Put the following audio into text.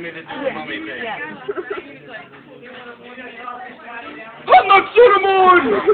want me to do the mummy thing? I'm not Cinnamon!